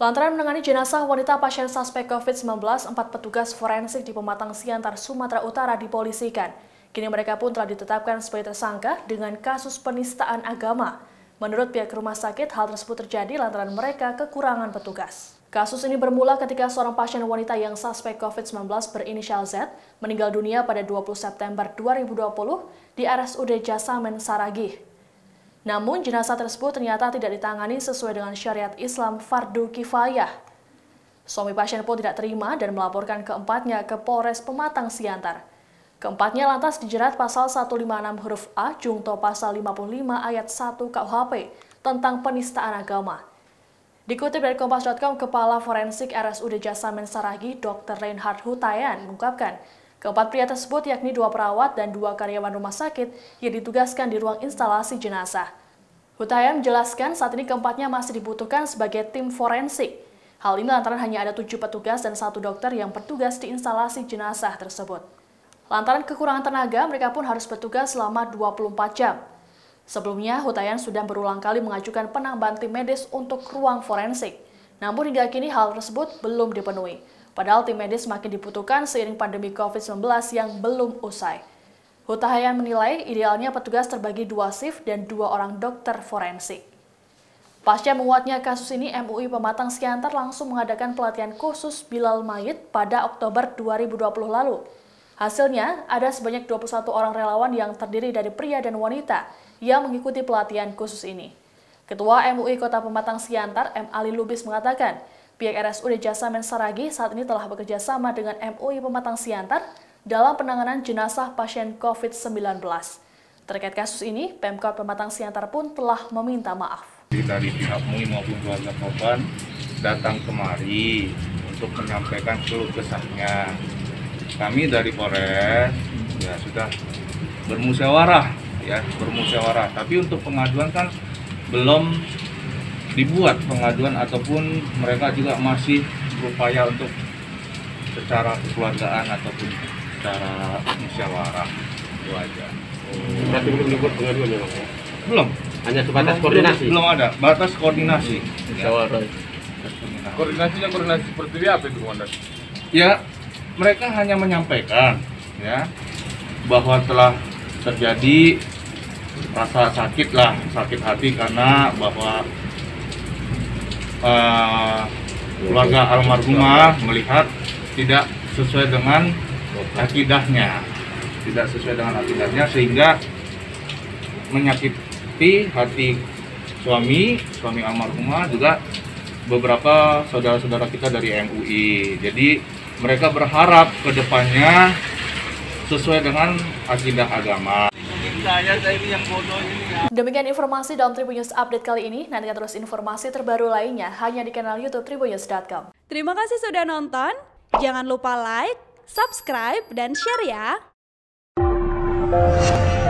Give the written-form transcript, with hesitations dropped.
Lantaran menangani jenazah wanita pasien suspek COVID-19, 4 petugas forensik di Pematang Siantar, Sumatera Utara dipolisikan. Kini mereka pun telah ditetapkan sebagai tersangka dengan kasus penistaan agama. Menurut pihak rumah sakit, hal tersebut terjadi lantaran mereka kekurangan petugas. Kasus ini bermula ketika seorang pasien wanita yang suspek COVID-19 berinisial Z meninggal dunia pada 20 September 2020 di RSUD Jasamen, Saragih. Namun, jenazah tersebut ternyata tidak ditangani sesuai dengan syariat Islam fardu kifayah. Suami pasien pun tidak terima dan melaporkan keempatnya ke Polres Pematang Siantar. Keempatnya lantas dijerat pasal 156 huruf A, Jungto pasal 55 ayat 1 KUHP tentang penistaan agama. Dikutip dari Kompas.com, Kepala Forensik RSUD Jasamen Saragih, Dr. Reinhard Hutayan, mengungkapkan, keempat pria tersebut yakni 2 perawat dan 2 karyawan rumah sakit yang ditugaskan di ruang instalasi jenazah. Hutayan menjelaskan saat ini keempatnya masih dibutuhkan sebagai tim forensik. Hal ini lantaran hanya ada 7 petugas dan 1 dokter yang bertugas di instalasi jenazah tersebut. Lantaran kekurangan tenaga, mereka pun harus bertugas selama 24 jam. Sebelumnya, Hutayan sudah berulang kali mengajukan penambahan tim medis untuk ruang forensik. Namun hingga kini hal tersebut belum dipenuhi. Padahal tim medis makin dibutuhkan seiring pandemi COVID-19 yang belum usai. Hutayan menilai idealnya petugas terbagi 2 shift dan 2 orang dokter forensik. Pasca menguatnya kasus ini, MUI Pematang Siantar langsung mengadakan pelatihan khusus Bilal Mayit pada Oktober 2020 lalu. Hasilnya, ada sebanyak 21 orang relawan yang terdiri dari pria dan wanita yang mengikuti pelatihan khusus ini. Ketua MUI Kota Pematang Siantar, M. Ali Lubis mengatakan, pihak RSUD Jasamen Saragih saat ini telah bekerja sama dengan MUI Pematang Siantar dalam penanganan jenazah pasien COVID-19. Terkait kasus ini, Pemkot Pematang Siantar pun telah meminta maaf. Dari pihak MUI maupun keluarga korban datang kemari untuk menyampaikan keluh kesahnya. Kami dari Polres ya sudah bermusyawarah. Tapi untuk pengaduan kan belum dibuat pengaduan ataupun mereka juga masih berupaya untuk secara kekeluargaan ataupun secara musyawarah, itu aja. Berarti belum dibuat pengaduan ya, Bang? Belum. Hanya sebatas koordinasi? Belum ada, batas koordinasi. Musyawarah. Koordinasi seperti apa itu, Komandan? Ya, mereka hanya menyampaikan ya bahwa telah terjadi rasa sakit hati karena bahwa keluarga almarhumah melihat tidak sesuai dengan akidahnya, sehingga menyakiti hati suami almarhumah, juga beberapa saudara-saudara kita dari MUI. Jadi mereka berharap ke depannya sesuai dengan akidah agama. Demikian informasi dalam Tribun News Update kali ini. Nantikan terus informasi terbaru lainnya hanya di kanal YouTube tribunnews.com. Terima kasih sudah nonton. Jangan lupa like, subscribe, dan share ya.